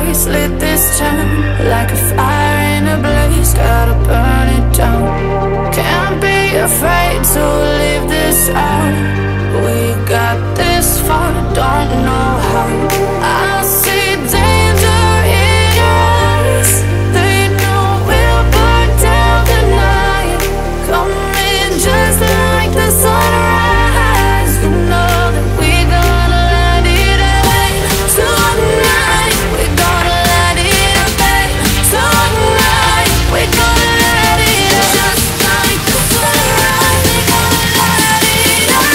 face, lit this town like a fire in a blaze, gotta burn it down. Can't be afraid to leave this out. We got this far, don't know how. I see danger in your eyes. They know we'll burn down the night. Coming just like the sunrise. You know that we gonna light it up tonight. We gonna light it up tonight. We gonna light it up just like the sunrise. We gonna light it up.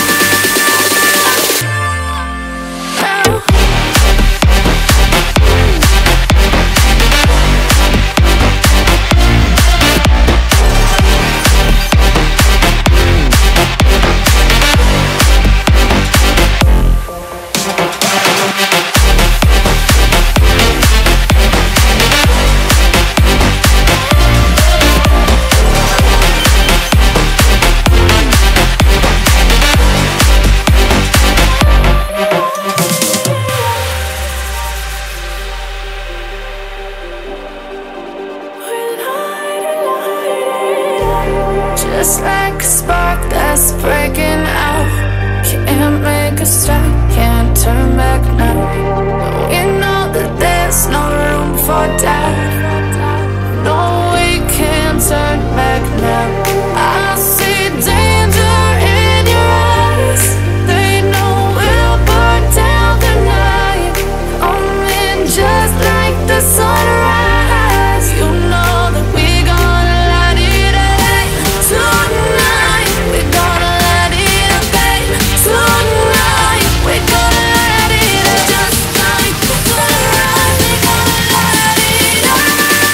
Just like a spark that's breaking out. Can't make a stop, can't turn back now. We know that there's no room for doubt. No, we can't turn back now. I see danger in your eyes. They know we'll burn down the night. Coming just like the sunrise. You know that we gonna light it up tonight. We gonna light it up tonight. We gonna light it up just like the sunrise. We gonna light it up.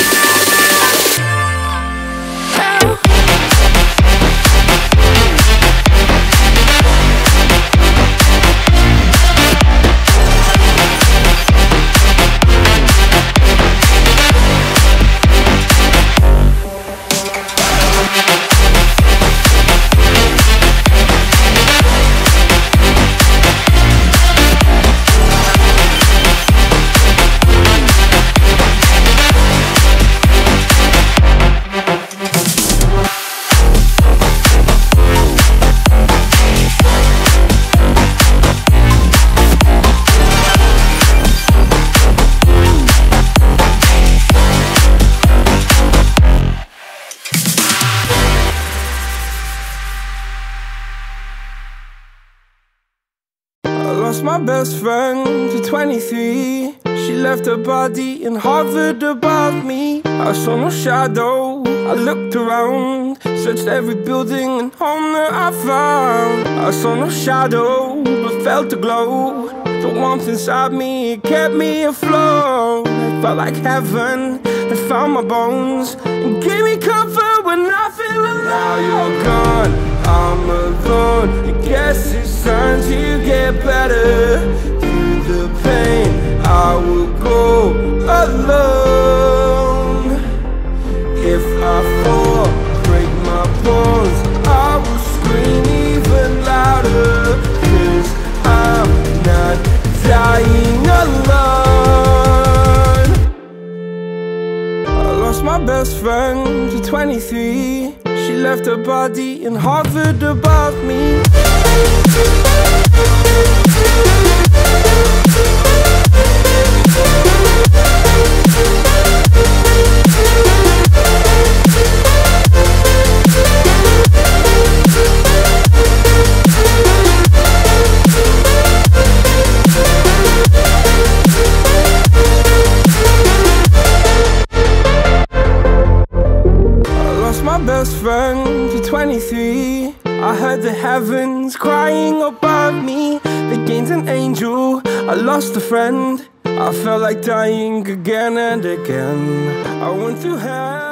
Lost my best friend to 23. She left her body and hovered above me. I saw no shadow, I looked around, searched every building and home that I found. I saw no shadow, but felt the glow. The warmth inside me, it kept me afloat. It felt like heaven that found my bones and gave me comfort when I feel alone. Now you're gone, I'm alone. I guess it's time to get better. Through the pain, I will go alone. If I fall, break my bones, I will scream even louder. 'Cause I'm not dying alone. I lost my best friend to 23. She left her body and hovered above me. Best friend to 23. I heard the heavens crying above me. They gained an angel, I lost a friend. I felt like dying again and again. I went through hell.